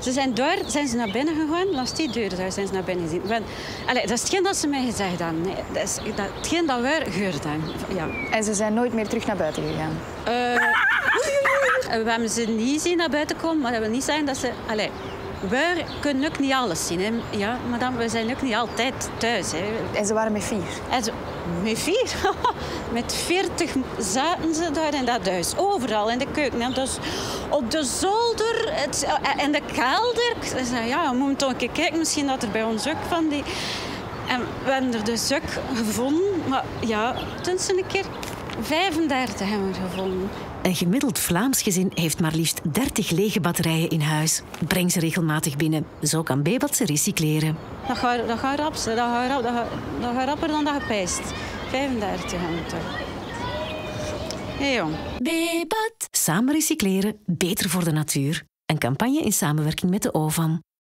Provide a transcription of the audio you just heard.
Ze zijn daar, zijn ze naar binnen gegaan. Langs die deur daar zijn ze naar binnen gezien. Dat is hetgeen dat ze mij gezegd hebben. Nee. Dat is hetgeen dat wij gehoord hebben. Ja. En ze zijn nooit meer terug naar buiten gegaan? We hebben ze niet zien naar buiten komen, maar dat wil niet zeggen dat ze... wij kunnen ook niet alles zien. Hè. Ja, madame, we zijn ook niet altijd thuis. Hè. En ze waren met 4? Met 4? Met 40 zaten ze daar in dat huis. Overal in de keuken. Hè. Dus op de zolder en de kelder. Ik zei, ja, we moeten toch een keer kijken. Misschien dat er bij ons ook van die... En we hebben er dus ook gevonden. Maar ja, toen ze een keer 35 hebben we gevonden. Een gemiddeld Vlaams gezin heeft maar liefst 30 lege batterijen in huis. Breng ze regelmatig binnen. Zo kan Bebat ze recycleren. Dat gaat rapper dan dat je pijst. 35 gaan we toch. Hé jong. Bebat. Samen recycleren, beter voor de natuur. Een campagne in samenwerking met de OVAM.